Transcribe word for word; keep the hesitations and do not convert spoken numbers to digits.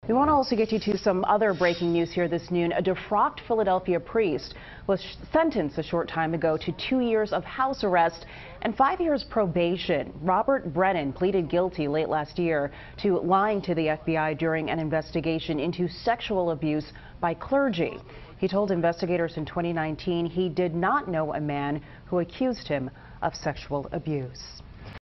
We want to also get you to some other breaking news here this noon. A defrocked Philadelphia priest was sentenced a short time ago to two years of house arrest and five years probation. Robert Brennan pleaded guilty late last year to lying to the F B I during an investigation into sexual abuse by clergy. He told investigators in twenty nineteen he did not know a man who accused him of sexual abuse.